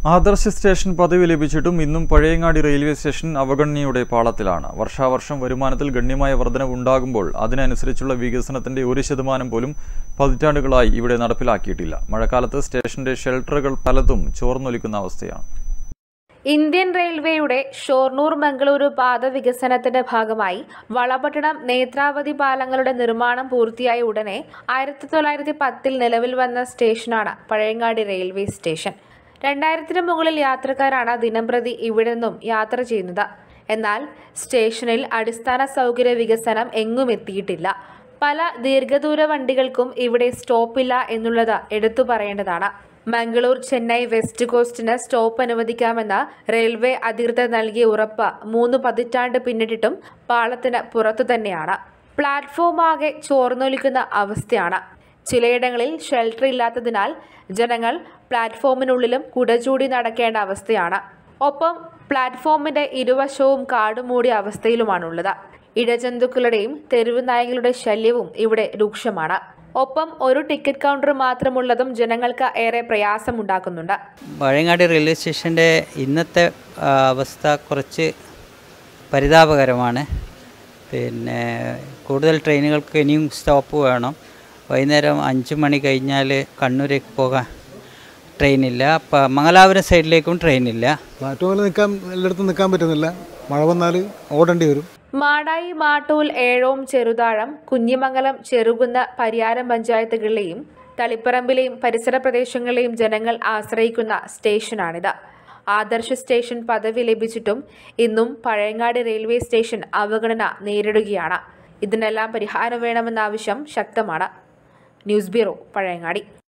ആദർശ സ്റ്റേഷൻ പദവി ലഭിച്ചിട്ടും ഇന്നും പഴയങ്ങാടി റെയിൽവേ സ്റ്റേഷൻ അവഗണനയുടെ പാളത്തിലാണ്. വർഷാവർഷം വരുമാനത്തിൽ ഗണ്യമായ വർധനവുണ്ടാകുമ്പോൾ അതിനനുസരിച്ചുള്ള വികസനത്തിന്റെ 1% പോലും പതിറ്റാണ്ടുകളായി ഇവിടെ നടപ്പിലാക്കിയിട്ടില്ല. മഴക്കാലത്ത് സ്റ്റേഷന്റെ ഷെൽട്ടറുകൾ പലതും ചോർന്നൊലിക്കുന്ന അവസ്ഥയാണ്. ഇന്ത്യൻ റെയിൽവേയുടെ ഷൊർണൂർ മംഗളൂരു പാത വികസനത്തിന്റെ ഭാഗമായി വളപട്ടണം നേത്രാവതി പാലങ്ങളുടെ നിർമ്മാണം പൂർത്തിയായ ഉടനെ 1910 നിലവിൽ വന്ന സ്റ്റേഷനാണ് പഴയങ്ങാടി റെയിൽവേ സ്റ്റേഷൻ. 2000-ന് മുകളിൽ യാത്രക്കാരാണ് ദിനംപ്രതി ഇവിടെ നിന്നും യാത്ര ചെയ്യുന്നത്. എന്നാൽ സ്റ്റേഷനിൽ അടിസ്ഥാന സൗകര്യ വികസനം എങ്ങും എത്തിയിട്ടില്ല. പല ദീർഘദൂര വണ്ടികൾക്കും ഇവിടെ സ്റ്റോപ്പില്ല എന്നുള്ളത് എടുത്തു പറയേണ്ടതാണ്. മംഗളൂർ ചെന്നൈ വെസ്റ്റ് കോസ്റ്റിന് സ്റ്റോപ്പ് അനുവദിക്കാമെന്ന് റെയിൽവേ അധികൃതർ നൽകിയ ഉറപ്പ് 3 പതിറ്റാണ്ട് പിന്നിട്ടിട്ടും പാളത്തിന് പുറത്തു തന്നെയാണ്. പ്ലാറ്റ്ഫോം ആകെ ചോർന്നൊലിക്കുന്ന അവസ്ഥയാണ്. ചിലയിടങ്ങളിൽ ഷെൽട്ടർ ഇല്ലാത്തതിനാൽ ജനങ്ങൾ പ്ലാറ്റ്ഫോമിനുള്ളിലും കുടചൂടി നടക്കേണ്ട അവസ്ഥയാണ്. ഒപ്പം പ്ലാറ്റ്ഫോമിന്റെ ഇരുവശവും കാടുമൂടിയ അവസ്ഥയിലുമാണുള്ളത്. ഇഴജന്തുക്കളുടെയും തെരുവ് നായകളുടെ ശല്യവും ഇവിടെ രൂക്ഷമാണ്. ഒപ്പം ഒരു ടിക്കറ്റ് കൗണ്ടർ മാത്രമുള്ളതും ജനങ്ങൾക്ക് ഏറെ പ്രയാസമുണ്ടാക്കുന്നുണ്ട്. പഴയങ്ങാടി റെയിൽവേ സ്റ്റേഷൻ്റെ ഇന്നത്തെ അവസ്ഥ കുറച്ച് പരിതാപകരമാണ്. കൂടുതൽ ട്രെയിനുകൾക്ക് ഇനിയും സ്റ്റോപ്പ് വേണം. വൈകുന്നേരം 5 മണി കഴിഞ്ഞാൽ കണ്ണൂരേക്ക് പോകാൻ ട്രെയിനില്ല. മംഗലാപുരം സൈഡിലേക്കും ട്രെയിനില്ല. പ്ലാറ്റ്ഫോമിൽ എല്ലായിടത്തും നിൽക്കാൻ പറ്റുന്നില്ല. മഴ വന്നാൽ ഓടേണ്ടി വരും. മാടായി, മാട്ടൂൽ, ഏഴോം, ചെറുതാഴം, കുഞ്ഞിമംഗലം, ചെറുകുന്ന്, പരിയാരം പഞ്ചായത്തുകളിലെയും തളിപ്പറമ്പിലെയും പരിസര പ്രദേശങ്ങളിലെയും ജനങ്ങൾ ആശ്രയിക്കുന്ന സ്റ്റേഷനാണിത്. ആദർശ സ്റ്റേഷൻ പദവി ലഭിച്ചിട്ടും ഇന്നും പഴയങ്ങാടി റെയിൽവേ സ്റ്റേഷൻ അവഗണന നേരിടുകയാണ്. ഇതിനെല്ലാം പരിഹാരം വേണമെന്ന ആവശ്യം ശക്തമാണ്. News bureau, Pazhayangadi.